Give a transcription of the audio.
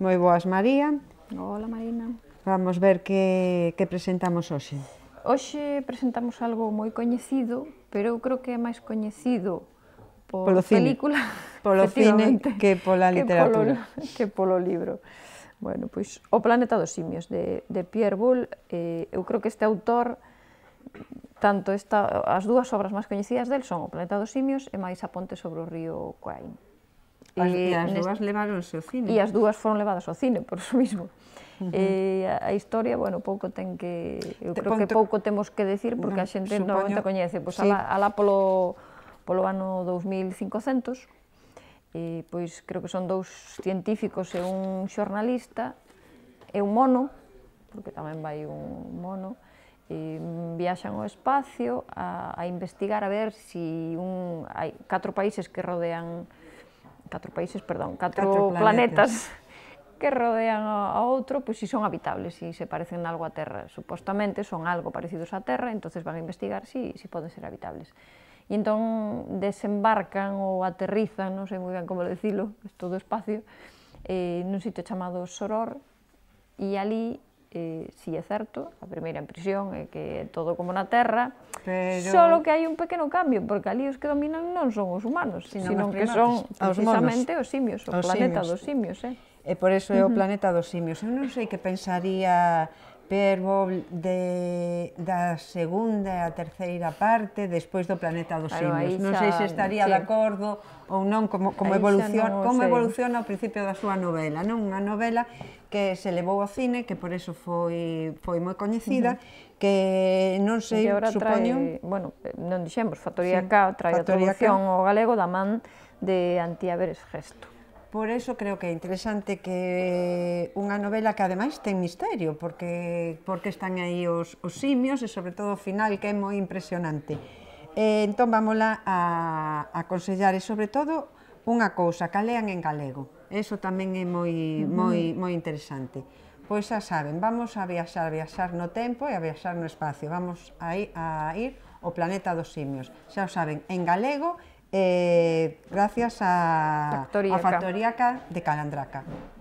Moi boas, María. Hola, Marina. Vamos ver que presentamos hoxe. Hoxe presentamos algo moi coñecido, pero eu creo que é máis coñecido por Polo cine. película, Polo cine efectivamente, que pola literatura. que polo libro. Bueno, pois O planeta dos simios, de Pierre Boulle. Eu creo que este autor, as dúas obras máis coñecidas del son O planeta dos simios e máis A ponte sobre o río Kwai. E as dúas leváronse ao cine. E as dúas foron levadas ao cine, por iso mismo. A historia, bueno, pouco ten que... Eu creo que pouco temos que decir, porque a xente normalmente coñece. Pois alá polo ano 2500, pois creo que son dous científicos e un xornalista, e un mono, porque tamén vai un mono, viaxan ao espacio a investigar a ver se hai 4 planetas que rodean a outro, pois se son habitables, se se parecen algo á Terra. Supostamente son algo parecidos á Terra, entonces van a investigar se poden ser habitables. E entón desembarcan ou aterrizan, non sei moi ben como dicilo, é todo espacio, nun sitio chamado Soror, e ali, si é certo, a primeira impresión é que é todo como na Terra, só que hai un pequeno cambio, porque ali os que dominan non son os humanos, sino que son precisamente os simios, o planeta dos simios. E por iso é o planeta dos simios. Eu non sei que pensaría Pierre Boulle da segunda e a terceira parte despois do planeta dos simios. Non sei se estaría de acordo ou non como evoluciona ao principio da súa novela. Unha novela que se levou ao cine, que por iso foi moi coñecida, que non sei, supoño... Bueno, non dixemos, Factoría K trae a traducción ao galego da man de Antía Veres Gesto. Por iso creo que é interesante que unha novela que ademais ten misterio, porque están aí os simios e sobre todo o final que é moi impresionante. Entón vámola a aconsellar e sobre todo unha cousa, que a lean en galego. Eso tamén é moi interesante. Pois xa saben, vamos a viaxar no tempo e a viaxar no espacio. Vamos a ir ao planeta dos simios. Xa o saben, en galego, gracias a Factoría K de Calandraca.